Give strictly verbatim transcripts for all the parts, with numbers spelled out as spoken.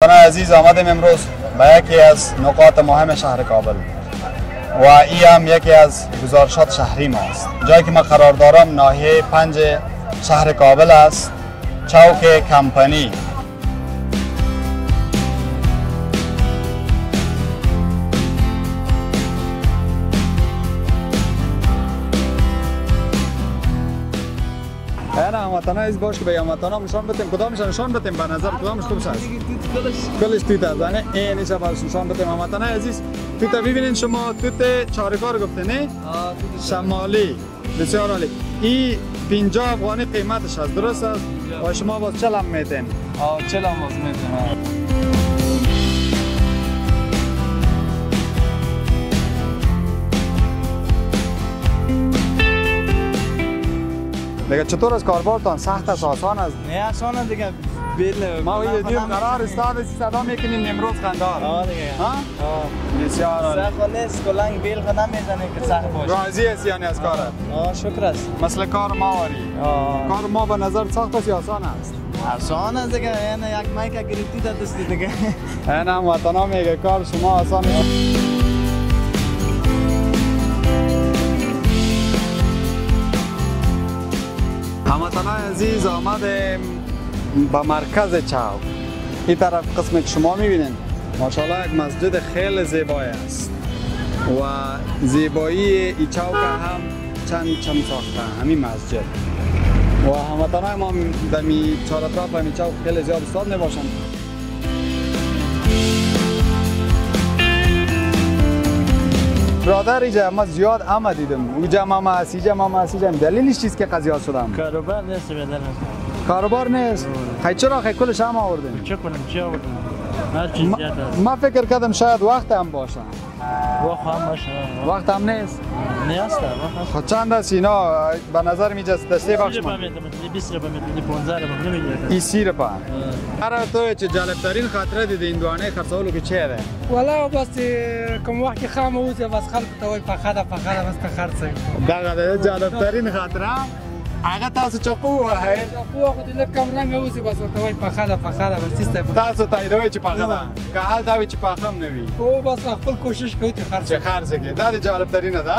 هموطنان عزیز، آمدیم امروز به یکی از نقاط مهم شهر کابل و این هم یکی از گزارشات شهری ما است. جایی که ما قرار دارم ناحیه پنج شهر کابل است، چوک کمپانی. نه هموطنان عزیز باش که به هموطنان نشان بدیم کدامش نشان بدیم به نظر کدامش خوبش است. کلش توت است. نه این نیست باش نشان بدیم هموطنان عزیز. توت ببینید شما توت چارکار گفته نه؟ شمالی. بسیار عالی. این پنجاه افغانی قیمتش است، درست است؟ و شما باز چل هم میتین؟ آه چل هم باز میتین. دیگه چطور از کاربارتان؟ سخت است، آسان است؟ نه آسان است دیگه. بیل ما یه دیر قرار استاد صدا میکنیم امروز خندار. آه دیگه. ها؟ آه. بسیار عالی. سخت نیست، کلنگ بیل خود نمیزنه که سخت باشه. راضی هستی یعنی از کارت؟ آه شکر است. مثل کار ما واری. آه. کار ما به نظر سخت است یا آسان است؟ آسان است دیگه. یعنی یک مایک گرفتی تا دستی دیگه. این هم وطنا میگه کار شما آسان است. هموطنان عزیز، آمدیم به مرکز چوک. این طرف قسم که شما میبینید ماشاءالله یک مسجد خیلی زیبای است و زیبایی این چوک هم چند چند ساخته همین مسجد و هموطنان ما در می چهار اطراف همین چوک خیلی زیاد استاد میباشند. برادر اینجا ما زیاد آمدیدم، اونجا ما هستی، اینجا ما هستی، دلیلش چیست که قضیه شدم؟ کاروبار نیست بدن. کاروبار نیست؟ خیلی چرا خیلی کلش هم آوردیم؟ چه کنم چه آوردیم؟ هر چیز زیاد است. ما فکر کردم شاید وقت هم باشه. وقت هم باشه. وقت هم نیست؟ نیست. خود چند است اینا؟ به نظر میجاست دسته بخش ما؟ بیست روپیه میتونی پانزده روپیه نمیگیره. این سی روپیه. برای تو چه جالب ترین خاطره دیدی این دوانه خرڅولو کې چه ده؟ والا بس کوم وخت خام اوسه بس خلک ته وای په خاطر په خاطر بس په خرڅ. دا د جالب ترین خاطره هغه تاسو چقو وای. چقو خو دې کم رنګ اوسه بس ته وای په خاطر په خاطر بس تاسو تاسو تایروي چې پاغه ده. که حال دا وي چې پاغه هم نه وي. او بس خپل کوشش کوي چې خرڅ. چې خرڅ کې دا د جالب ترین ده.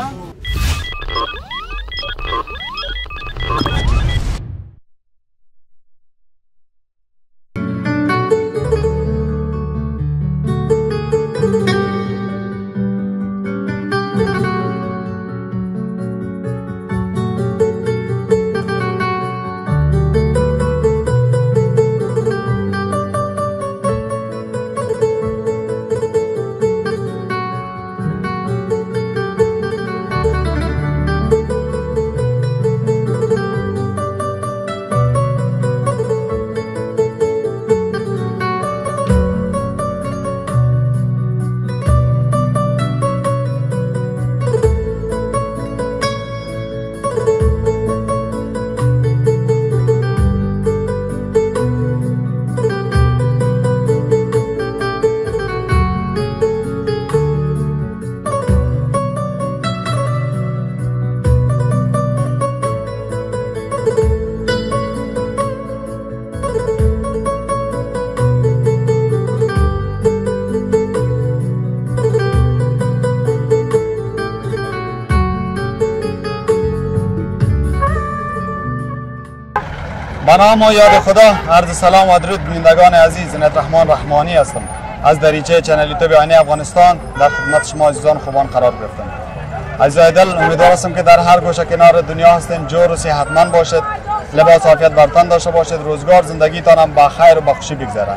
به نام و یاد خدا، عرض سلام و درود بینندگان عزیز. عنایت رحمان رحمانی هستم از دریچه چنل یوتیوب آینه افغانستان در خدمت شما عزیزان خوبان قرار گرفتم. عزیزای دل، امیدوار هستم که در هر گوشه کنار دنیا هستین جور و صحتمند باشید، لباس عافیت بر تن داشته باشید، روزگار زندگیتان هم با خیر و با خوشی بگذره.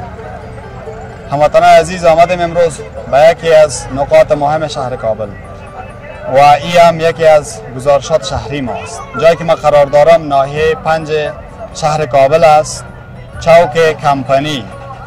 هموطنان عزیز، آمدیم امروز به یکی از نقاط مهم شهر کابل و این هم یکی از گزارشات شهری ما است. جایی که ما قرار دارم ناحیه پنج شهر کابل است، چوک کمپانی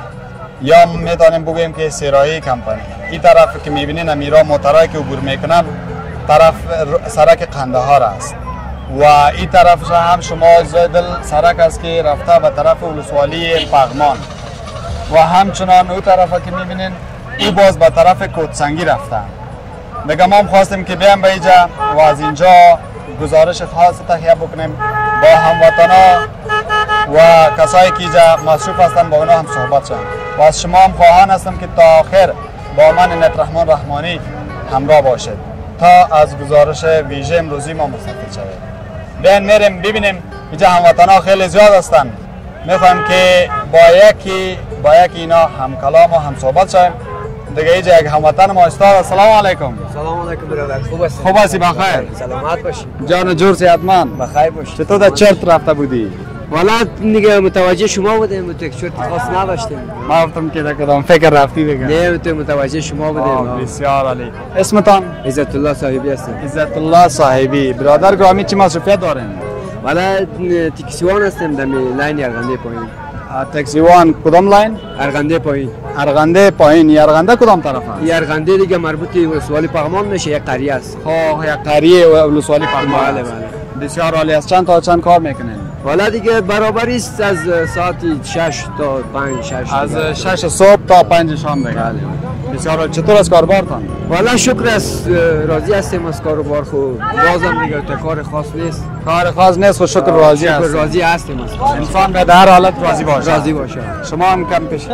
یا میتونیم بگوییم که سرایی کمپانی. این طرف که میبینین امیرا موترایی که عبور میکنن طرف سرک قندهار است و این طرف هم شما زیدل سرک است که رفته به طرف ولسوالی پغمان و همچنان اون طرف که میبینین او باز به طرف کوتسنگی رفته. دیگه ما هم خواستیم که بیام به اینجا و از اینجا گزارش خاص تهیه بکنیم با هموطنا و کسایی که اینجا مصروف هستند با اونا هم صحبت شدیم. و از شما هم خواهان هستم که تا آخر با من عنایت رحمان رحمانی همراه باشید تا از گزارش ویژه امروزی ما مستفید شوید. بیاین میریم ببینیم اینجا هموطنا خیلی زیاد هستند. میخوایم که با یکی با یکی اینا هم کلام و هم صحبت شویم. دیگه اینجا یک هموطن ما استاد. السلام علیکم. سلام علیکم برادر. خوب هستی؟ خوب هستی؟ بخیر. سلامت باشی. جان جور صحتمند. بخیر باشی. چطور در چرت رفته بودی؟ والا دیگه متوجه شما بودیم، تو یک چرت خاص نداشتیم. ما گفتم که کدام فکر رفتی دیگه. نه تو متوجه شما بودیم. بسیار عالی. اسمتان؟ عزت الله صاحبی هستم. عزت الله صاحبی. برادر گرامی چی مصروفیت دارین؟ والا تاکسیوان هستم در لاین ارغنده پایین. تاکسیوان کدام لاین؟ ارغنده پایین. ارغنده پایین. ارغنده کدام طرف است؟ ارغنده دیگه مربوط به ولسوالی پغمان میشه، یک قریه است. ها یک قریه ولسوالی پغمان. بله بله. بسیار عالی. از چند تا چند کار میکنین؟ والا دیگه برابری است از ساعت شش تا پنج شش. از شش صبح تا پنج شام دیگه. بله. بسیار عالی. چطور از کاربارتان؟ والا شکر است، راضی هستیم از کاروبار. خود بازم دیگه تا کار خاص نیست. کار خاص نیست خود شکر راضی شکر هستیم. راضی هستیم از انسان به هر حالت راضی باشه. راضی باشه. شما هم کم پیش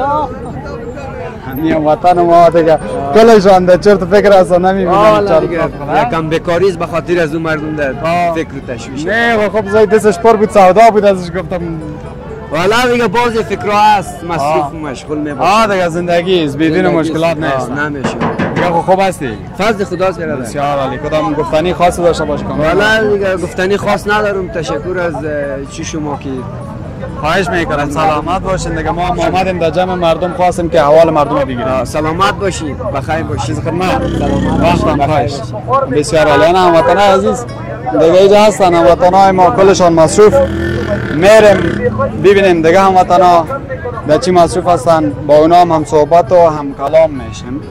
همین وطن ما دیگه کلشان در چرت فکر اصلا نمیبینن. چرت یکم بیکاری است به خاطر از اون مردم در فکر و تشویش. نه خب زای دستش پر بود سودا بود ازش گفتم. والا دیگه باز فکرها است، مصروف و مشغول میباشه. آه دیگه زندگی است، بدون مشکلات نیست. نمیشه. دیگه خوب هستی؟ فضل خداست برادر. بسیار عالی. کدام گفتنی خاصی داشته باشه کنم؟ والا دیگه گفتنی خاص ندارم. تشکر از چی شما که خواهش میکنم سلامت باشین دیگه. ما اومدیم در جمع مردم خواستیم که احوال مردم رو بگیریم. سلامت باشید، بخیر باشید. خدمت. سلامت. خواهش. بسیار عالی. انا هموطنان عزیز دیگه اینجا هستن. هموطنای ما کلشان مصروف. میریم ببینیم دیگه هموطنا در چی مصروف هستن. با اونا هم صحبت و هم کلام میشیم.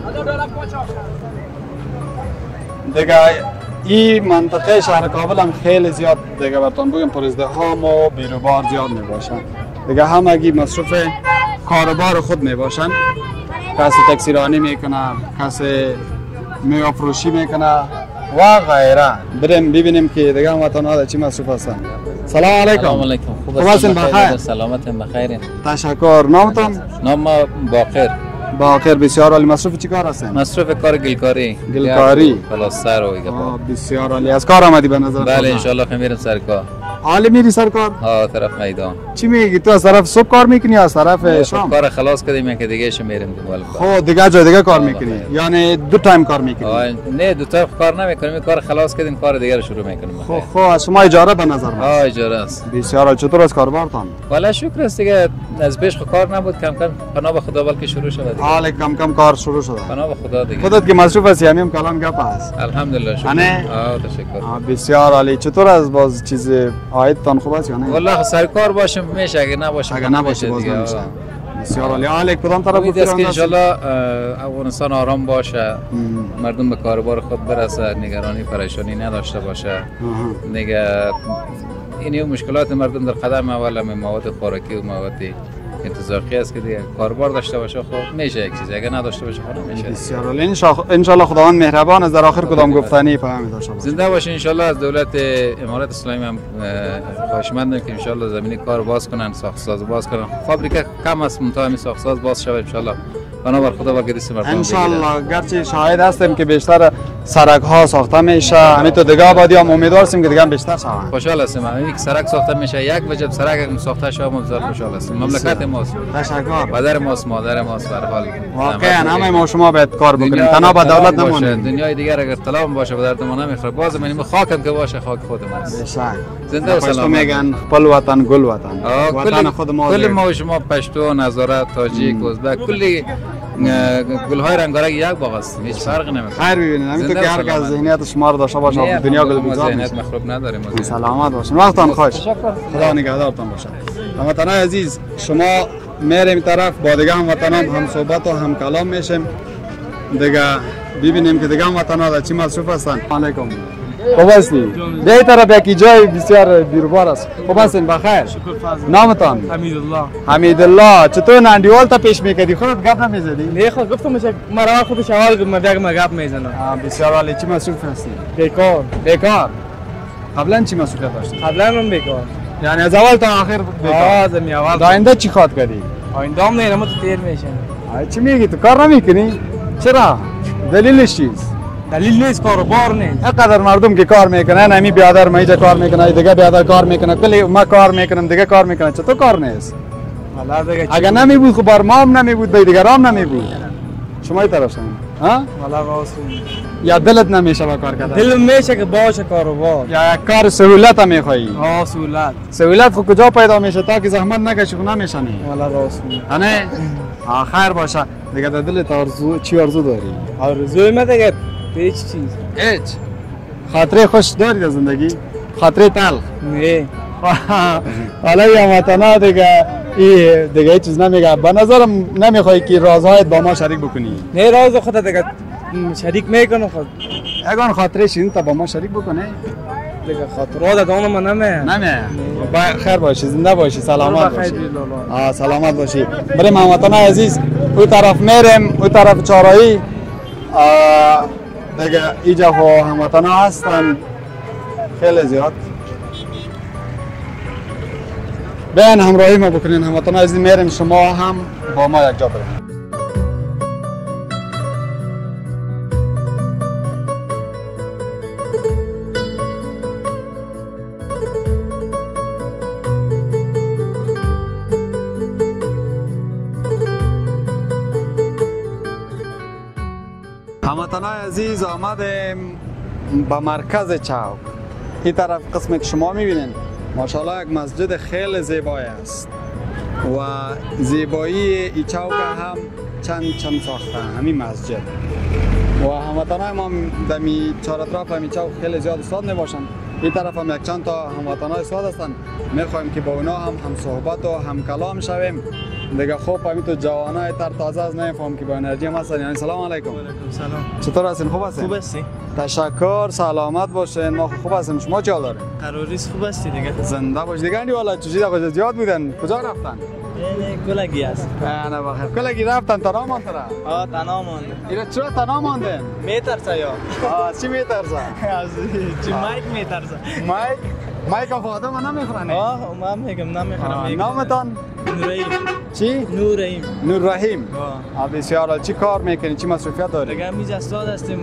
دیگه این منطقه شهر کابل هم خیلی زیاد دیگه براتون بگم پر ازدحام و بیروبار زیاد میباشن. دیگه همگی مصروف کاروبار خود میباشن. کسی تاکسی رانی میکنه، کسی میوه فروشی میکنه و غیره. بریم ببینیم که دیگه هموطنا در چی مصروف هستن. سلام علیکم. سلام علیکم. خوب هستین؟ بخیر. سلامتین بخیرین. تشکر. نامتان؟ نام باقر. باقر. بسیار عالی. مصروف چی کار هستین؟ مصروف کار گلکاری. گلکاری. پلاستر و ایگه. بسیار عالی. از کار آمدی به نظر؟ بله ان شاء الله میرم سر کار. حالی میری سر کار؟ ها طرف میدان. چی میگی تو از طرف صبح کار میکنی یا از طرف شام؟ کار خلاص کردیم که دیگه اش میریم دنبال کار. خب دیگه جای دیگه کار میکنی؟ یعنی دو تایم کار میکنی؟ نه دو طرف کار نمیکنیم. کار خلاص کردیم کار دیگه رو شروع میکنیم. خب خب از شما اجاره به نظر میاد؟ ها اجاره است. بسیار عالی. چطور از کاربارتان؟ والا شکر است دیگه. از پیش کار نبود، کم کم پناه به خدا بلکه شروع شد دیگه. حالا کم کم کار شروع شده. پناه به خدا دیگه. خودت که مصروف هستی همین کلام گپ است. الحمدلله شکر. نه ها تشکر. بسیار عالی. چطور از باز چیز عایدتان خوب است یا نه؟ والله سر کار باشم میشه، اگه نباشه اگه نباشه باز نمیشه. بسیار عالی. حالا کدام طرف امید است که ان شاء الله افغانستان آرام باشه، مردم به کاروبار خود برسه، نگرانی پریشانی نداشته باشه. دیگه این مشکلات مردم در قدم اول مواد خوراکی و مواد انتزاعی است که دیگه کاروبار داشته باشه خب میشه یک چیز، اگه نداشته باشه خب نمیشه. بسیار عالی. ان شاء الله خداوند مهربان است. در آخر کدام گفتنی پیام داشته باشه. زنده باشه ان شاء الله. از دولت امارات اسلامی هم خواهشمندم که ان شاء الله زمینی کار باز کنن، ساخت ساز باز کنن. فابریکه کم است، منتها همین ساخت ساز باز شود ان شاء الله. بنابر خدا و گریس مردم ان شاء الله. گرچه شاهد هستیم که بیشتر سرک ها ساخته میشه، همین تو دیگه آبادی هم امیدوار هستیم که دیگه بیشتر شوند. خوشحال هستیم همین که سرک ساخته میشه. یک وجب سرک هم ساخته شود ما بسیار خوشحال هستیم. مملکت ماست. تشکر. پدر ماست، مادر ماست. به هر حال واقعا همه ما شما باید کار بکنیم، تنها به دولت نمونیم. دنیای دیگر اگر طلب باشه به درد ما نمیخوره. باز من خاکم که باشه خاک خود ماست. بشک. زنده و سلامت. میگن خپل وطن گل وطن. وطن خود ما. کل ما و شما پشتو، هزاره، تاجیک، ازبک، کلی گل‌های رنگارنگ یک باغ است. هیچ فرقی نمیکنه. خیر ببینید همین تو که هر کس ذهنیت شما رو داشته باشه دنیا گل گذار ذهنیت مخروب نداریم. سلامت باشین. وقتتان خوش. خدا نگهدارتان باشه. هموطنان عزیز شما میریم طرف با دیگه هموطنان هم صحبت و هم کلام میشیم. دیگه ببینیم که دیگه هموطنان در چی مصروف هستن. علیکم. خوب هستی؟ دیگه طرف یکی جای بسیار بیروبار است. خوب هستین؟ بخیر. نامتان؟ حمیدالله. حمیدالله. چطور نندیوال تا پیش میکردی؟ خودت گپ نمیزدی؟ نه خود گفتم میشه مرا خودش اول گفت من بیام گپ میزنم. بسیار عالی. چی مصروف هستی؟ بیکار. بیکار. قبلا چی مسئولیت داشتی؟ قبلا من بیکار. یعنی از اول تا آخر بیکار. آه از می اول. آینده چی خواد کردی؟ آینده هم نه، تو تیر میشن. آی چی میگی تو کار نمیکنی؟ چرا؟ دلیلش چیست؟ دلیل نیست، کاروبار نیست. اینقدر مردم که کار میکنن، نمی بیادر ما اینجا کار میکنه، دیگه بیادر کار میکنه، کلی ما کار میکنم دیگه کار میکنه، چطور کار نیست؟ والا دیگه اگر نمی بود خب بر ما هم نمی بود، به دیگران نمی بود. شما این طرف شما ها؟ والا راست. یا دلت نمیشه با کار کردن؟ دل میشه که باشه کاروبار. یا یک کار سهولت هم میخوایی؟ آه سهولت. سهولت خب کجا پیدا میشه تا که زحمت نکشی خب نمیشه نه. والا راست. نه؟ آخر باشه. دیگه در دلت آرزو چی آرزو داری؟ آرزوی من دیگه هیچ چیز. هیچ. خاطره خوش داری در زندگی؟ خاطره تلخ؟ نه. حالا یا متنا دیگه ای دیگه چیز نمیگه. به نظرم نمیخوای که رازهایت با ما شریک بکنی. نه راز خودت دیگه شریک میکنه خود. اگه خاطره شین تا با ما شریک بکنه دیگه خاطرات دادن من نمی. نمی. با خیر باشی، زنده باشی، سلامت باشی. خیر آه سلامت باشی. بریم هموطنان عزیز اون طرف میریم، اون طرف چهارراهی دیگه اینجا خو هموطنان هستن خیلی زیاد. بیاین همراهی ما بکنین هموطنان عزیز، میریم شما هم با ما یک جا بریم. هموطنان عزیز آمدیم به مرکز چوک. این طرف قسمی که شما میبینین ماشاءالله یک مسجد خیلی زیبای است و زیبایی این چوک هم چند چند ساخته همین مسجد و هموطنان ما دمی چهار اطراف همین چوک خیلی زیاد استاد میباشند. این طرف هم یک چند تا هموطنان استاد هستند، میخوایم که با اونا هم هم صحبت و هم کلام شویم دیگه. خوب همین تو جوانای تر تازه از نمیفهم که با انرژی هم هستن. یعنی سلام علیکم. سلام. چطور هستین؟ خوب هستین؟ خوب هستی؟ تشکر، سلامت باشین. ما خوب هستیم. شما چه حال دارین؟ قراریست خوب هستی دیگه. زنده باش دیگه. اندی والا چجوری خوش زیاد بودن؟ کجا رفتن؟ نه کلگی است. نه بخیر. کلگی رفتن تنها ماندن؟ آه تنها ماندن. اینا چرا تنها ماندن؟ میترسه یا؟ آه چی میترسه؟ از چی مایک میترسه؟ مایک؟ مایک آف آدم نمیخورن؟ آه من میگم نمیخورم. نامتان؟ نوررحیم. چی؟ نوررحیم. نوررحیم. آه. بسیار عالی. چی کار میکنی؟ چی مصروفیت داری؟ دیگه میز استاد هستیم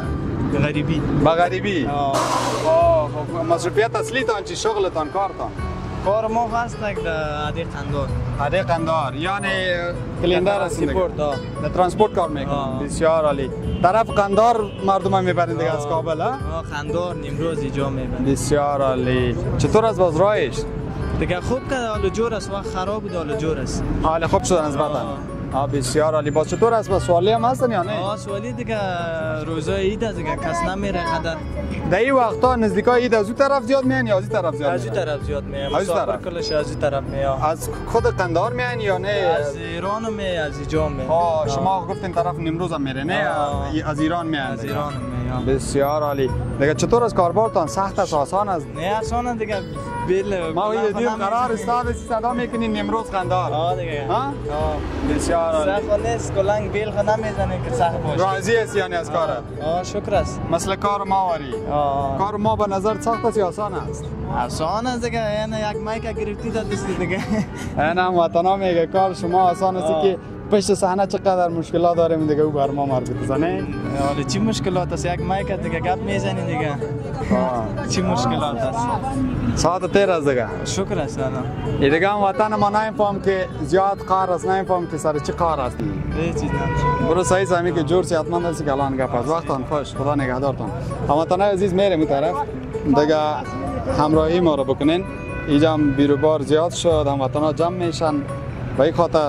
به غریبی. به غریبی؟ آه. آه مصروفیت اصلیتان چی؟ شغلتان کارتان؟ کار ما هست در عده قندار. عده قندار یعنی کلندر هستین دیگه؟ ترانسپورت. در ترانسپورت کار میکنن. بسیار عالی. طرف قندار مردم هم میبرین دیگه از کابل ها؟ آه قندار نیمروز اینجا میبرن. بسیار عالی. چطور از بازرایش؟ دیگه خوب که حال جور است و خراب بود حال جور است. حال خوب شدن از بعد. آه بسیار عالی. باز چطور است؟ باز سوالی هم هستن یا نه؟ آه سوالی دیگه روزای عید است دیگه کس نمیره قدر. در این وقتا نزدیکای عید از اون طرف زیاد میان یا از این طرف زیاد؟ از این طرف زیاد میان. از این طرف کلش از این طرف میان. از خود قندار میان یا نه؟ از ایران می از اینجا می. آه شما گفتین طرف نیمروز هم میره نه؟ از ایران میان. از ایران میان. بسیار عالی. دیگه چطور از کاربارتان؟ سخت است آسان است؟ نه آسان دیگه بیل. ما یه دیر قرار استاد صدا میکنین نیمروز قندار. آه دیگه. ها؟ آه بسیار عالی. سخت نیست کلنگ بیل خود نمیزنه که سخت باشه. راضی است یعنی از کارت؟ آه شکر است. مثل کار ما واری. آه. کار ما به نظر سخت است یا آسان است؟ آسان است دیگه یعنی یک مایک گرفتی تا دست دیگه. نه وطنا میگه کار شما آسان است که پشت صحنه چقدر مشکلات داریم دیگه او بر ما مربوط است نه؟ حالا چی مشکلات است یک مایک دیگه گپ میزنی دیگه. آه. چی مشکلات است؟ ساعت تیر است دیگه. شکر است الان. این دیگه هم وطن ما نمیفهم که زیاد کار است، نمیفهم که سر چی کار است. هیچ چیز نمیشه. برو صحیح سمی که جور صحتمند هستی که الان گپ است. وقتان خوش، خدا نگهدارتان. هموطنان عزیز میریم اون طرف دیگه همراهی ما رو بکنین. اینجا هم بیروبار زیاد شد، هموطنان جمع میشن. به این خاطر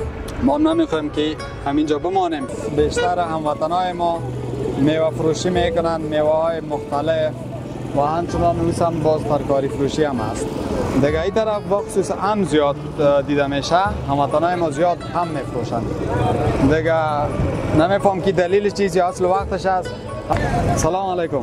ما نمیخوایم که همینجا بمانیم. بیشتر هموطنان ما میوه فروشی میکنن، میوه های مختلف و همچنان اویس هم باز ترکاری فروشی هم هست. دیگه این طرف بخصوص هم زیاد دیده میشه، هموطنان ما زیاد هم میفروشن. دیگه نمیفهم که دلیل چیزی اصل وقتش است. سلام علیکم.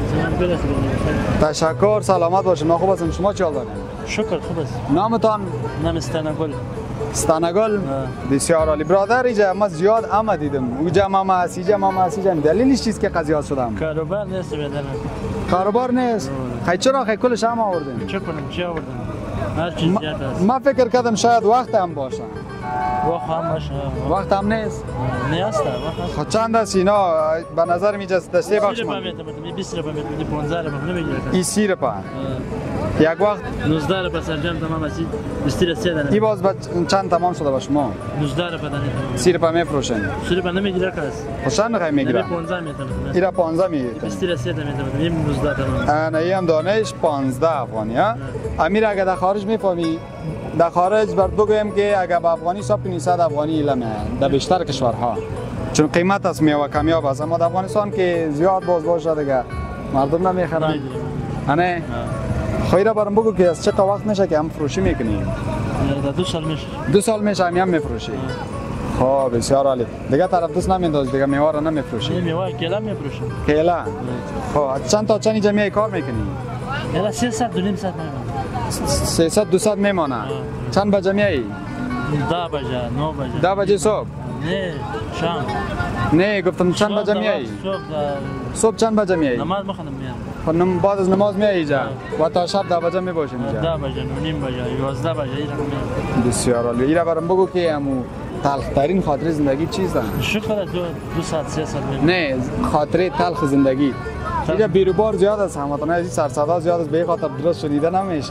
تشکر، سلامت باشید. ما خوب هستیم. شما چی حال دارید؟ شکر خوب است. نامتان؟ نام استانگل. استانگل؟ بسیار عالی. برادر اینجا ما زیاد آمد دیدم. اونجا ما هست، اینجا ما هست. دلیلش چیست که قضیه شدم؟ کاروبار نیست بدن. کاروبار نیست. خیلی چرا خیلی کلش هم آوردیم؟ چه کنیم چه آوردیم؟ هر چیز زیاد است. ما فکر کردم شاید وقت هم باشه. وقت هم باشه. وقت هم نیست. نیست وقت. خود چند است اینا به نظر میاد دسته بخش ما. بیست روپیه میتونی پانزده روپیه نمیگیره. این سی روپیه. یک وقت نوزده روپیه سرجم تمام است. بیست روپیه داره. این باز چند تمام شده با شما؟ نوزده روپیه داره. سی روپیه میفروشین. سی روپیه نمیگیره کس. خوشن نخواهی میگیره. پانزده میتونم. ایرا پانزده میگیره. بیست روپیه میتونم. این نوزده تمام. انا هم دانش پانزده افغانی ها. امیر اگه در خارج میفهمی در خارج بر بگویم که اگه به افغانی حساب کنی صد افغانی ایلمه در بیشتر کشورها چون قیمت است میوه کمیاب است اما در افغانستان که زیاد باز باشه دیگه مردم نمیخرن نه خیره برام بگو که از چقدر وقت میشه که هم فروشی میکنی دو سال میشه دو سال میشه هم هم میفروشی خب بسیار عالی دیگه طرف دوست نمینداز دیگه میوه رو نمیفروشی میوه کلا میفروشم کلا خب چند تا چنی جمعی کار میکنی یلا سیصد دو نیم ساعت میمونه سیصد دو ساعت میمونه چند بجه میایی ده بجه نه بجه ده بجه صبح نه شام نه گفتم چند بجه میایی صبح صبح چند بجه میایی نماز میخونم میام خب نم بعد از نماز میایی اینجا و تا شب ده بجه میباشیم اینجا ده بجه نیم بجه یازده بجه اینجا بسیار عالی اینا برام بگو که همو تلخ ترین خاطر زندگی چیزه شکر دو دو ساعت سه ساعت نه خاطر تلخ زندگی اینجا بیروبار زیاد است هموطنان عزیز سر صدا زیاد است به خاطر درست شنیده نمیشه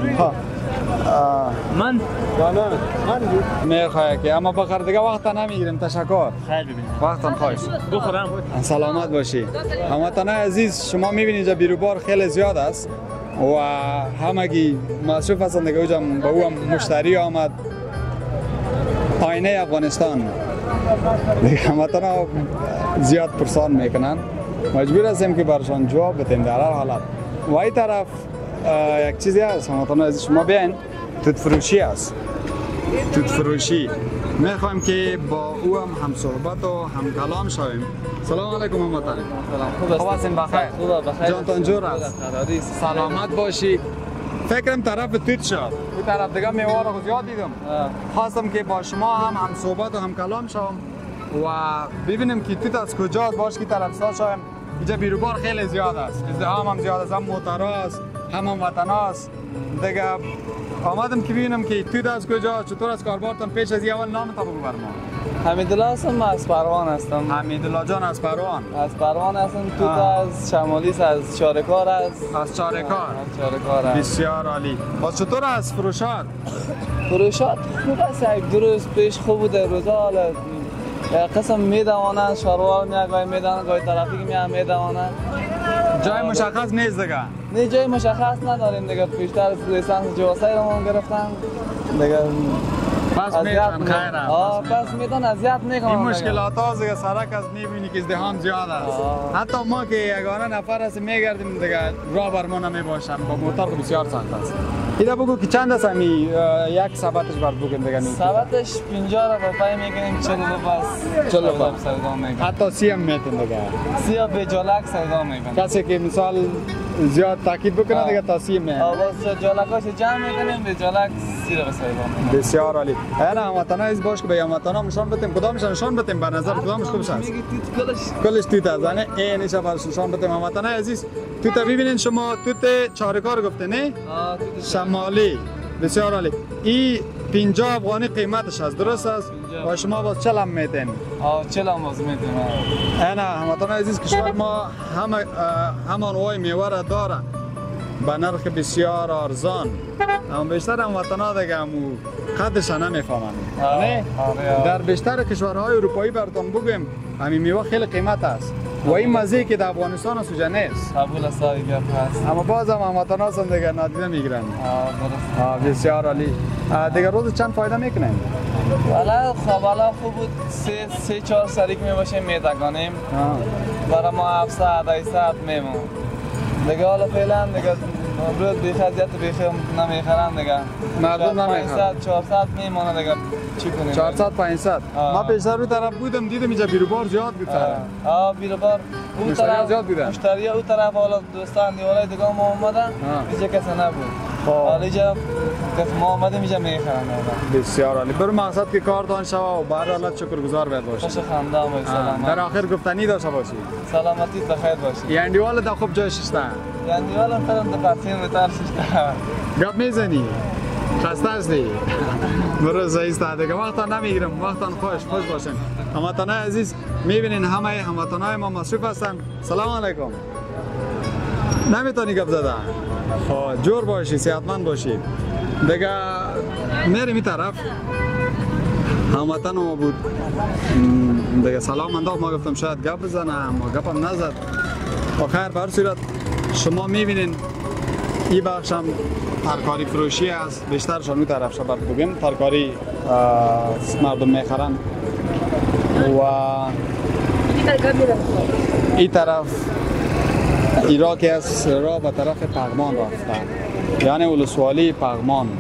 من من میخواه که اما بخیر دیگه وقت نمیگیریم تشکر خیر ببینید وقتم خواهش بخورم سلامت باشی هموطنان عزیز شما میبینید اینجا بیروبار خیلی زیاد است و همگی مصروف هستند دیگه اونجا با او مشتری آمد آینه افغانستان دیگه هموطنان زیاد پرسان میکنن مجبور هستیم که برشان جواب بدیم در هر حالت و این طرف یک چیزی هست هموطنان عزیز شما بیاین توت فروشی است توت فروشی میخوایم که با او هم هم صحبت و هم کلام شویم سلام علیکم هموطن سلام خوب هستین بخیر خوبه بخیر جانتان جور است سلامت باشی فکرم طرف توت شد این طرف دیگه میوه رو زیاد دیدم خواستم که با شما هم هم صحبت و هم کلام شوم و ببینیم که توت از کجا باش که طرف ساز شویم اینجا بیروبار خیلی زیاد است ازدحام هم زیاد است هم موترها است هم هم وطن است دیگه آمدم که ببینم که توت از کجا چطور از کاربارتان پیش از اول نام تا بگو بر ما حمیدالله هستم از پروان هستم حمیدالله جان از پروان از پروان هستم توت از شمالی از چارکار است از چارکار از چارکار است بسیار عالی باز چطور است فروشات فروشات خوب است یک دو روز پیش خوب بود روزا حالا قسم میدوانند شاروار میگوی میدوانند گاهی طرفی که میدوانند جای مشخص نیست دیگه نه جای مشخص نداریم دیگه پیشتر لیسانس جواسای رو ما گرفتن دیگه پس میتونن خیره آه پس میتونن اذیت میکنن این مشکلات ها دیگه سرک از میبینی که ازدحام زیاد است حتی ما که یگانه نفر هستیم میگردیم دیگه راه بر ما نمیباشم با موتور بسیار سخت است اینا بگو که چند است همی یک سبتش بر بگیم دیگه سبتش پنجاه روپیه میگیریم چهل روپیه چهل روپیه سودا میکنیم حتی سی هم میتون دیگه سی به جالک سودا میکنیم کسی که مثال زیاد تاکید بکنه دیگه تا سی میه باز جالکاش جمع میکنیم به جالک سی رو سودا میکنیم بسیار عالی اینا هموطنا از باش که به هموطنا نشان بدیم کدامش نشان بدیم به نظر کدامش خوبش است کلش توت است نه این نشه برش نشان بدیم هموطنا عزیز توت ببینید شما توت چارکار گفته نه شمالی بسیار عالی این پنجاه افغانی قیمتش است درست است و شما باز چل هم میتین آه چل هم باز میتین اینا هموطنا عزیز کشور ما هم همان وای میوه را داره به نرخ بسیار ارزان اما بیشتر هموطنا دیگه همو قدرش نمیفهمن نه در بیشتر کشورهای اروپایی براتون بگم همین میوه خیلی قیمت است و این مزه که در افغانستان سوجا نیست قبول است دیگه هست اما باز هم هموطنا هستن دیگه نادیده میگیرن آه درست بسیار عالی دیگه روز چند فایده میکنن والا خب والا خوب بود سه سه چهار سریک میباشیم میدگانیم برای ما هفتصد هشتصد میمون دیگه حالا فعلا دیگه روز بیخ ازیت بیخ نمیخرن دیگه مردم نمیخرن چهارصد میمونه دیگه چی کنیم چهارصد پانصد ما پیشتر رو طرف بودم دیدم اینجا بیروبار زیاد بود آه بیروبار اون طرف زیاد بودن مشتری اون طرف حالا دوستان دیوالای دیگه ما اومدن اینجا کسی نبود حالا اینجا ما اومدیم اینجا میخرن بسیار عالی برو مقصد که کارتان شوه و به هر حالت شکرگزار باید باشی خوش خنده و سلامت در آخر گفتنی داشته باشی سلامتی بخیر باشی یندیوال دا خوب جای ششته یندیوال هم فرم در پرسین بتر ششته گپ میزنی خسته هستی؟ برو زایسته دیگه وقتا نمیگیرم وقتا خوش خوش باشین. هموطنای عزیز میبینین همه هموطنای ما مصروف هستن. سلام علیکم. نمیتونی گپ زدن. خب جور باشی صحتمند باشی. دیگه میریم این طرف. هموطن ما بود. دیگه سلام انداخت ما گفتم شاید گپ بزنم ما گپم نزد. آخر به هر صورت شما میبینین این بخش هم ترکاری فروشی است. بیشترشان اون طرف شبر بگیم ترکاری مردم میخرن و این طرف ایرا که از را به طرف پغمان رفته یعنی ولسوالی پغمان.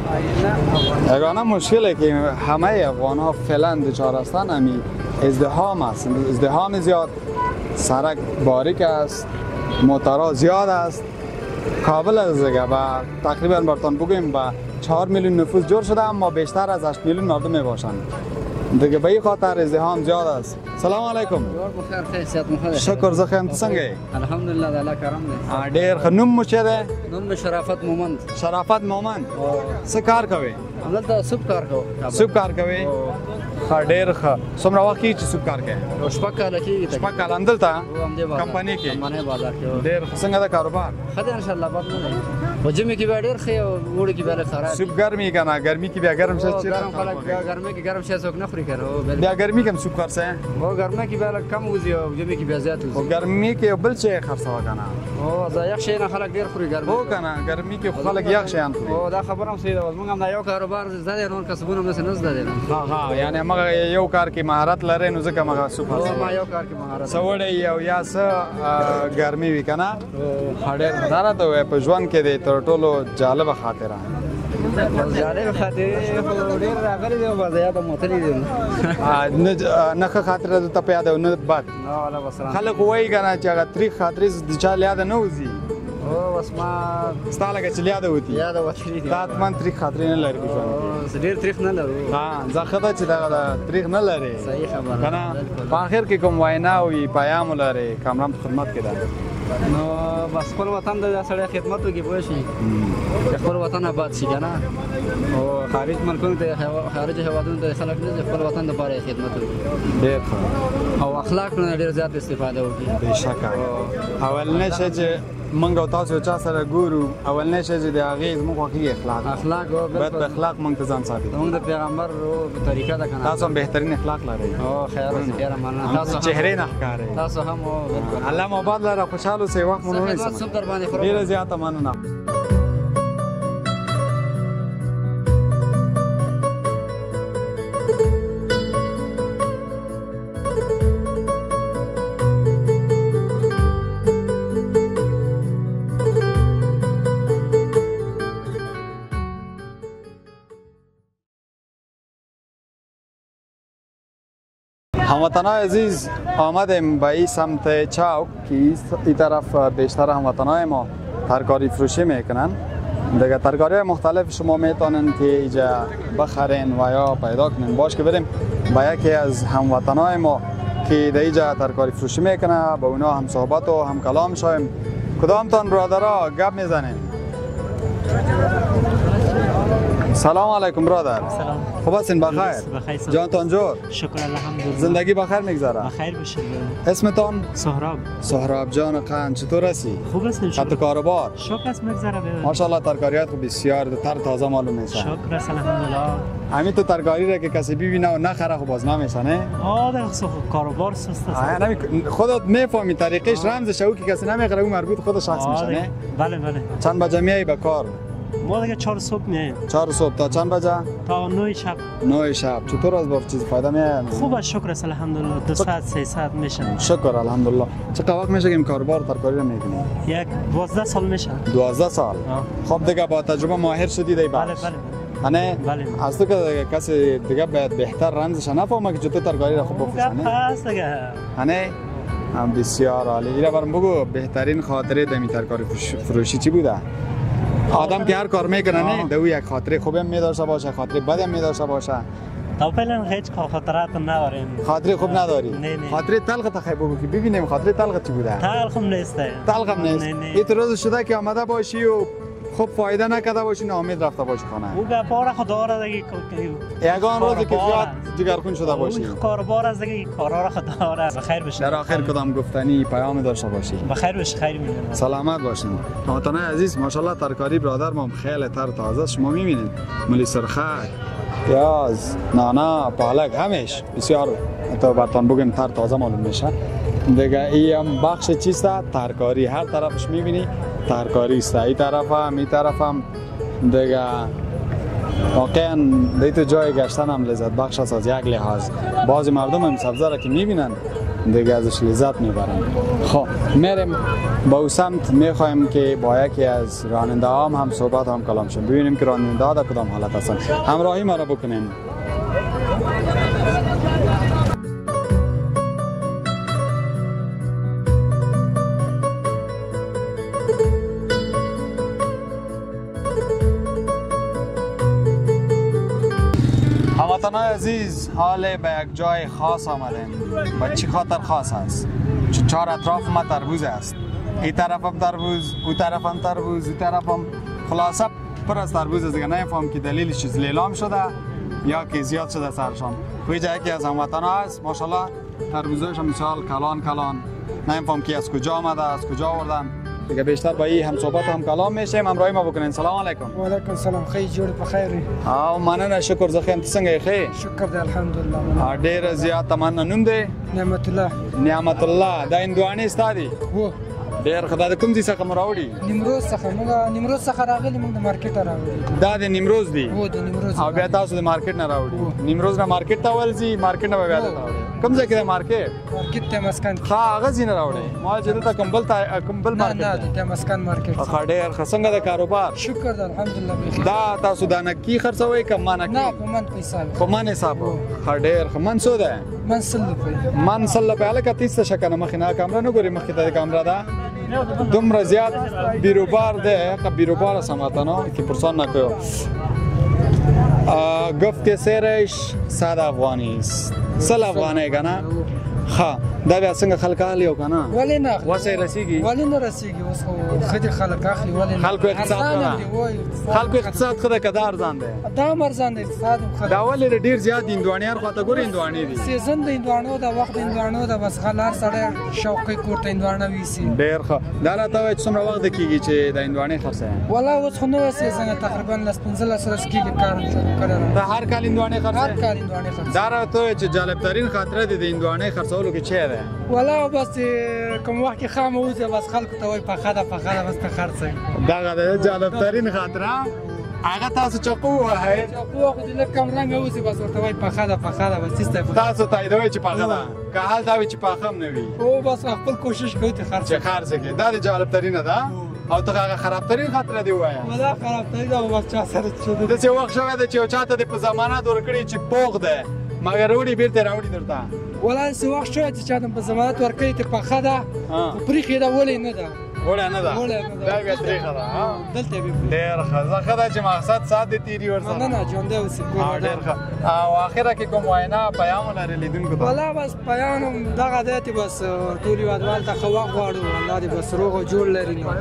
یگانه مشکلی که همه افغان ها فعلا دچار هستند همین ازدحام است. ازدحام زیاد، سرک باریک است، موترها زیاد است. کابل از دیگه و تقریبا برتان بگویم با چهار میلیون نفوس جور شده اما بیشتر از هشت میلیون مردم میباشند. دیگه به این خاطر ازدحام زیاد است. سلام علیکم. بخیر خیر صحت مخیر. شکر زه خیم ته څنګه؟ الحمدلله د الله کرم دی. ډیر ښه نوم مو چی دی؟ نوم شرافت مومند. شرافت مومند. څه کار کوي؟ همدلته سوپ کار کوم. سوپ کار کوي؟ ښه ډیر ښه. څومره وخت کېږي چې سوپ کار کوي؟ شپږ کاله کېږي. شپږ کاله همدلته کمپنۍ کې؟ کمپنۍ بازار کې. ډیر ښه. څنګه ده کاروبار؟ ښه دی انشاءالله بد نه دی. په ژمي کې بیا ډېر ښه او اوړي کې بیا لږ خراب. سوپ ګرمي که نه ګرمي کې بیا ګرم شي چې ګرم خلک بیا ګرمۍ کې ګرم شی څوک نه خوري که نه. بیا ګرمي کې هم سوپ خرڅوې؟ هو ګرمۍ کې بیا لږ کم وځي او ژمي کې بیا زیات وځي. خو ګرمي کې یو بل شی خرڅوه که نه؟ هو دا یخ شی نه خلک ډېر خوري ګرمۍ. هو که نه ګرمي کې خو خلک یخ شیان خوري. هو دا خبره هم صحیح ده. زموږ هم دا یو کاروبار زده دی نور کسبونه همداسې نه زده دی. ها ها یعنې همغه یو کار کې مهارت لرئ نو ځکه همغه سوپ خرڅوئ. ما یو کار کې مهارت څه وړی او یا څه ګرمي وي که نه؟ ډېر دا راته ووایه په ژوند کې د تر ټولو جالبه خاطره جالب خاطرې خو ډېر راغلي دي او بس یاده موتلي دي. نه ښه خاطره درته په یاد او نه بد. خلک وایي که نه چې هغه تریخ خاطرې د چا له یاده نه وځي. هو بس ما ستا لکه چې له یاده وتي. یاده وتلي دي. تا حتما تریخ خاطرې نه لري په ژوند کې. ډېر تریخ نه لرو. ها زه ښه ده چې دغه تریخ نه لرې. صحیح خبره که نه په آخر کې کوم وینا وي پیام ولرې کامران په خدمت کې ده. نو بس خپل وطن د سړی خدمت وکړي پوه شي چې خپل وطن آباد شي که نه. او خارج ملکونو ته خارج هېوادونو ته خلک نه ځي خپل وطن دپاره یې خدمت وکړي. ډېر ښه. او اخلاق نه ډېر زیات استفاده وکړي. بېشکه اولنی شی چې موږ او تاسو چا سره ګورو اولنی شی چې د هغې زموږ خوښېږي اخلاق. اخلاق باید په اخلاق موږ ته ځان ساتي. زموږ د پیغمبر طریقه ده که نه. تاسو هم بهترین اخلاق لرئ. او خیر اوسې ډېره مننه. تاسو چهرې نه ښکارئ. تاسو هم الله مو آباد لره خوشحال اوسئ وخت مو نه ونیسم. خدمت صبح در باندې خورم. ډېره زیاته مننه. هموطنای عزیز آمدیم به این سمت چوک که این طرف بیشتر هموطنای ما ترکاری فروشی میکنن. دیگه ترکاری مختلف شما میتونن که اینجا بخرین و یا پیدا کنین. باش که بریم به یکی از هموطنای ما که در اینجا ترکاری فروشی میکنه با اونا هم صحبت و هم کلام شویم. کدامتان برادرها گپ میزنین؟ سلام علیکم برادر. سلام. خوب هستین بخیر؟ بخیر. جانتان جور؟ شکر الحمدلله. زندگی بخیر میگذره؟ بخیر باشید. اسمتان؟ سهراب. سهراب جان قند چطور هستی؟ خوب هستین شما؟ خط کاروبار؟ شکر است میگذره. ماشاءالله ترکاریات خوب بسیار تر تازه معلوم میشه. شکر است الحمدلله. همین تو ترکاری را که کسی ببینه و نخره خب باز نمیشه نه؟ آه ده کاروبار سست است. خودت میفهمی طریقش رمزش او که کسی نمیخره اون مربوط خود شخص میشه نه؟ بله بله. چند بجه میای به کار؟ ما دیگه چهار صبح میایم. چهار صبح تا چند بجه؟ تا نه شب. نه شب. چطور از بار چیز فایده میاد؟ خوب است شکر است الحمدلله. دو ساعت سه ساعت میشه. شکر الحمدلله. چقدر وقت میشه که این کاروبار ترکاری رو میکنی؟ یک دوازده سال میشه. دوازده سال. خب دیگه با تجربه ماهر شدی دی بله بله. نه بله. از تو که کسی دیگه باید بهتر رمزش نفهمه که چطور ترکاری را خوب بفروشه نه؟ پس دیگه. نه هم بسیار عالی. اینا برام بگو بهترین خاطره دمی ترکاری فروشی چی بوده؟ آدم که هر کار میکنه نه دو یک خاطره خوبی هم می‌داشته باشه خاطره بدی هم می‌داشته باشه. تا فعلا هیچ خاطرات نداریم. خاطره خوب نداری؟ نه نه. خاطره تلخ تخیل بگو که ببینیم خاطره تلخ چی بوده؟ تلخ هم نیست. تلخ هم نیست. این روز شده که آمده باشی و خب فایده نکرده باشی ناامید رفته باشی خانه. او گپاره خدا را دیگه یگان روزی که زیاد جگرخون شده باشی. او کاربار از دیگه کارا را خدا را بخیر بشه. در آخر کدام گفتنی پیام داشته باشی. بخیر بشه خیر می‌بینم. سلامت باشین. هموطنان عزیز ماشاءالله ترکاری برادر ما خیلی تر تازه شما می‌بینید. ملی سرخه، پیاز، نانا، پالک همیش بسیار تو برتون بگیم تر تازه معلوم میشه. دیگه این بخش چیسته ترکاری هر طرفش می‌بینی ترکاری است. این طرف هم این طرف هم دیگه واقعا دیگه جای گشتن هم لذت بخش است از یک لحاظ. بعضی مردم هم سبزه را که میبینن دیگه ازش لذت میبرن. خب میریم با او سمت میخوایم که با یکی از راننده هم هم صحبت هم کلام شد ببینیم که راننده ها در کدام حالت هستن. همراهی ما را بکنین. هموطنان عزیز حال به یک جای خاص آمدیم. با چی خاطر خاص است؟ چهار اطراف ما تربوز است. این طرف هم تربوز، او طرف هم تربوز، این طرف هم خلاصه پر از تربوز است. دیگه نمیفهم که دلیلش چیز لیلام شده یا که زیاد شده سرشان. توی جایی که از هموطنان است ماشاءالله تربوزش هم مثال کلان کلان. نمیفهم که از کجا آمده از کجا آوردن. دیگه بیشتر با این هم صحبت هم کلام میشیم. همراهی ما بکنین. سلام علیکم. و علیکم سلام. خیلی جوړ په خیر. او مننه شکر زه خیم څنګه یې شکر دی الحمدلله. ډیر زیات تمنا نوم دی نعمت الله. نعمت الله دا اندواني ستادي وو ډیر خدای کوم دي څخه مراوړي نیمروز څخه موږ نیمروز څخه راغلي موږ د مارکیټ راغلي. دا د نیمروز دی. وو د نیمروز. او بیا تاسو د مارکیټ نه راوړي. نیمروز نه مارکیټ ته ولزي مارکیټ نه بیا راوړي. کوم ځای کې د مارکیټ؟ مارکیټ ته مسکن. ها هغه ځین راوړي. ما چې ته کمبل ته کمبل مارکیټ. نه نه د مسکن مارکیټ. ښه ډیر څنګه د کاروبار؟ شکر دی الحمدلله بخیر. دا تاسو د نکی خرڅوي کم نه؟ نه په من پیسې. په من حساب. ښه ډیر ښه من څه ده؟ من سل روپۍ. من سل روپۍ الکه تیس شکنه مخې نه کامره نه ګوري مخې ته کامره ده. دومره زیاد بیروبار ده که بیروبار است هموطنان که پرسان نکویو. گفت که سیرش صد افغانی است. سل افغانی کنه؟ ها دا بیا څنګه خلک اخلي او کنه ولې نه وسه رسیږي ولې نه رسیږي اوس خو خدي خلک اخلي ولې نه خلکو اقتصاد نه خلکو اقتصاد خدای کدار ځان دی دا مرزان دی اقتصاد خو دا ولې ډیر زیات اندوانیار خواته ګور اندوانی دي سیزن د اندوانو دا وخت اندوانو دا بس خلار سره شوقي کوټه اندوانه ویسي ډیر ښه دا راته څومره وخت کیږي چې د اندوانی خرڅه ولا اوس خو نو سیزن تقریبا لس پنځه سره کیږي کار کړل دا هر کال اندوانی خرڅه هر کال اندوانی خرڅه دا راته چې جالب ترين خاطره دي د اندوانی خرڅولو کې چي ده ولا بس کوم وخت کې خام اوزه بس خلکو ته وای په خاله په خاله بس ته خرڅه دا غره جالب ترين خاطره هغه تاسو چقو وای چقو خو دې کم رنگ اوزه بس ورته وای په خاله په خاله بس تاسو تاسو تاییدوي چې په خاله که حال دا وي چې په خام نه وي او بس خپل کوشش کوي ته خرڅه چې خرڅه کې دا د جالب ترين ده او ته هغه خراب ترين خاطره دی وای ولا خراب ترين دا بس چا سره چود د څه وخت شوه د چې چاته د په زمانہ دور کړی چې پوغ ده مګر وړي بیرته راوړي درته ولا څه وخت شوه چې چاته په ضمانت ورکړي ته پخه ده پرېښې ده ولې نه ده وړه نه ده دا بیا ترېښه ده دلته بیا ډېر ښه زه ښه ده چې مقصد ساعت دې تېري ورسره نه نه ژوندی اوسې ډېر ښه او اخره کې کوم وینا پیام لري لیدونکو ته ولا بس پیام هم دغه دی چې بس ټول هېوادوال ته ښه وخت غواړو الله دې بس روغ او جوړ لري نو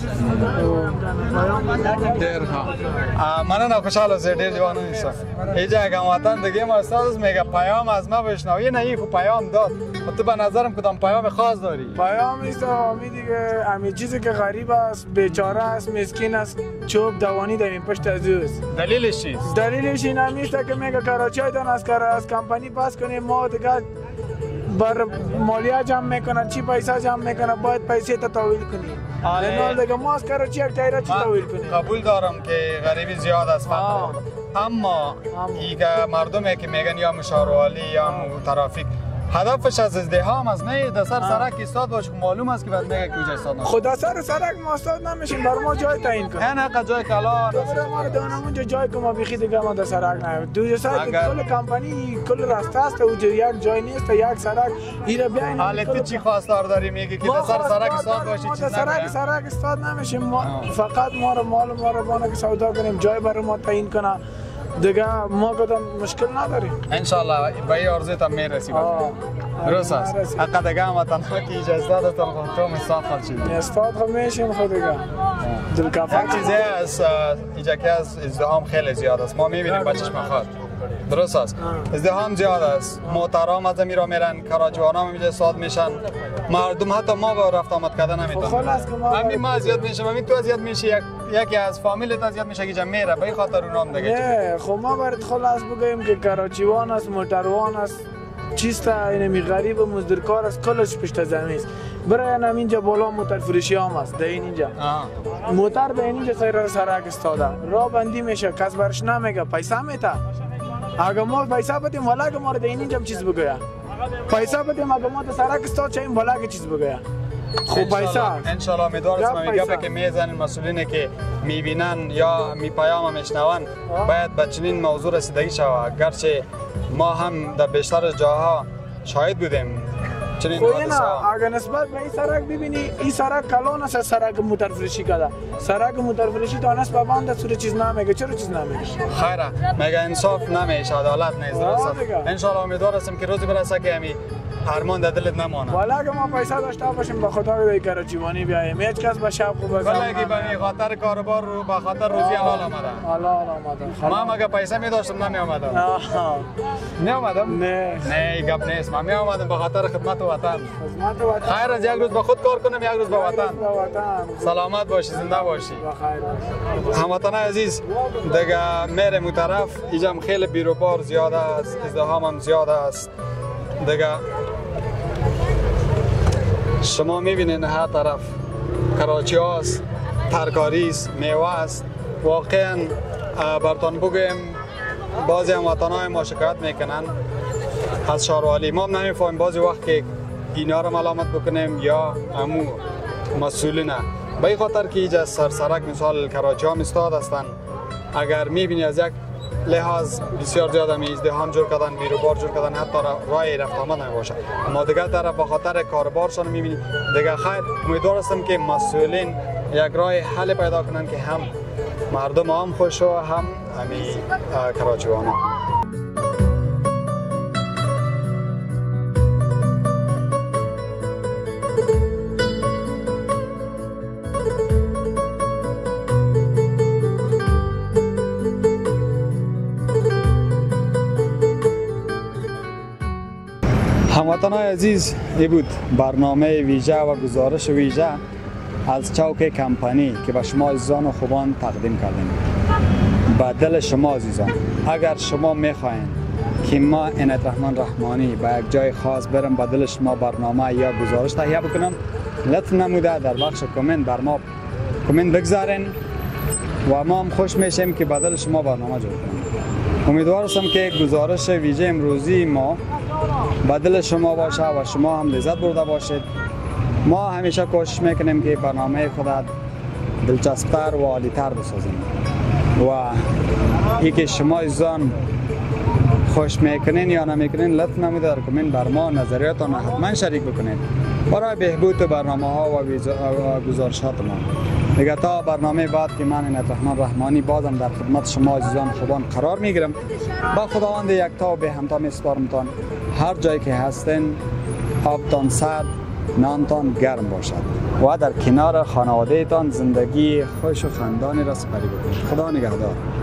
ډېر ښه مننه خوشحاله اوسئ ډېر جوان اوسئ ایجا هموطن دیگه ما استاد میگه پیام از ما بشنوی نه این پیام داد تو به نظرم کدام پیام خاص داری پیام است آمی دیگه همه چیزی که غریب است بیچاره است مسکین است چوب دوانی در این پشت از اوست دلیلش چیست دلیلش این همیشه که میگه کراچی دان از کار از کمپانی پاس کنیم ما دیگه بر مالیه جمع میکنه چی پیسه جمع میکنه باید پیسه تا تحویل کنیم لنال دیگه ما از کراچی یک تایره چی تحویل کنیم قبول دارم که غریبی زیاد است فقط اما ایگه مردمی که میگن یا مشاروالی یا ترافیک هدفش از ازدحام است نه در سر سرک ایستاد باشه معلوم است که بعد میگه کجا ایستاد نمیشه خدا سر سرک ما ایستاد نمیشیم بر ما جای تعیین کنیم نه نه جای کلان تو ما دانمون جای که ما بخی دیگه ما در سرک نه دو سر کل کمپانی کل راسته است و یک جای نیست یک سرک ایرا بیاین حالا تو چی خواستار داری میگی که در سر سرک ایستاد باشی چیز سرک سرک ایستاد نمیشیم ما فقط ما رو مال ما رو بانه که سودا کنیم جای برای ما تعیین کنه دیگه ما کدام مشکل نداریم انشالله به این آرزویتان میرسیم. درست است. حقا دیگه هم تنها که اجازه دادتان تو استاد خود شدید. استاد خود میشیم خود دیگه. دلکفا یک چیزی است اینجا که از ازدحام خیلی زیاد است. ما میبینیم بچش مخواد. درست است. ازدحام زیاد است. موترام از میرا میرن، کراچوانام میجه ساد میشن. مردم حتی ما با رفت آمد کردن نمیتونن. همین ما اذیت میشم، همین تو اذیت میشی، یک یکی از فامیلت اذیت میشه که میره به خاطر اونام دیگه. نه خب ما برات خلاص بگیم که کراچیوان است، موتروان است، چیستا اینمی غریب و مزدورکار است، کلش پشت زمین است. برای هم اینجا بالا موتر فروشی هم است. در اینجا موتر در اینجا سر سرک استاده، راه بندی میشه، کس برش نمیگه، پیسه میته. اگر ما پیسه بدیم والا که ما رو در اینجا چیز بگویا، پیسه بدیم اگر ما در سرک استاد چیم والا که چیز بگویا. خوب پیسه انشالله امیدوارم میگم که میزنین مسئولین که میبینن یا میپیام میشنون باید به چنین موضوع رسیدگی شود. گرچه ما هم در بیشتر جاها شاهد بودیم چنین حادثه ها. اگر نسبت به این سرک ببینی، این سرک کلان است از سرک موتر فروشی کرده. سرک موتر فروشی تا نسبت به آن دستور چیز نمیگه. چرا چیز نمیگه؟ خیره میگه انصاف نمیشه، عدالت نیست. درست است. انشالله امیدوار هستم که روزی برسه که همی ارمان در دلت نمانه. والا اگه ما پیسه داشته باشیم به خدا که کراچیوانی بیایم، هیچ کس به شب خوب است. والا اگه به خاطر کاروبار رو به خاطر روزی حلال آمده. حلال آمده. ما هم اگه پیسه می داشتم نمی آمدم. نه آمدم؟ نه. نه گپ نیست. ما می آمدم به خاطر خدمت وطن. خدمت وطن. خیر از یک روز به خود کار کنم، یک روز به وطن. سلامت باشی، زنده باشی. هموطنان عزیز، دیگه میره مو طرف، اینجا خیلی بیروبار زیاد است، ازدحام هم زیاد است. دیگه شما میبینین هر طرف کراچی هاست، ترکاری است، میوه است. واقعا برتان بگویم بعضی هموطنان ما شکایت میکنن از شاروالی. ما هم نمیفهمیم بعضی وقت که اینا رو ملامت بکنیم یا امو مسئولین. به این خاطر که اینجا سرسرک مثال کراچی ها مستاد هستن. اگر میبینی از یک لحاظ بسیار زیاد هم ازدحام جور کردن، بیروبار جور کردن، حتی راه رفت آمد نمیباشه. اما دیگه طرف به خاطر کاربارشان میبینی. دیگه خیر امیدوار هستم که مسئولین یک راه حل پیدا کنن که هم مردم هم خوش و هم همی کراچیوان ها. هموطنان عزیز، این بود برنامه ویژه و گزارش ویژه از چوک کمپانی که به شما عزیزان و خوبان تقدیم کردیم. به دل شما عزیزان، اگر شما میخواین که ما عنایت رحمان رحمانی به یک جای خاص برم به دل شما برنامه یا گزارش تهیه بکنم، لطف نموده در بخش کامنت بر ما کامنت بگذارین و ما هم خوش میشیم که به دل شما برنامه جور کنیم. امیدوار هستم که گزارش ویژه امروزی ما به دل شما باشه و شما هم لذت برده باشید. ما همیشه کوشش میکنیم که برنامه خود دلچسب‌تر و عالی‌تر بسازیم و این که شما عزیزان خوش میکنین یا نمیکنین لطف نموده در کامنت بر ما نظریاتتان حتما شریک بکنید برای بهبود برنامه ها و گزارشات ما. دیگه تا برنامه بعد که من عنایت رحمان رحمانی بازم در خدمت شما عزیزان خوبان قرار میگیرم. با خداوند یکتا و به همتا میسپارمتان هر جایی که هستین آبتان سرد، نانتان گرم باشد و در کنار خانواده تان زندگی خوش و خندانی را سپری بکنید. خدا نگهدار.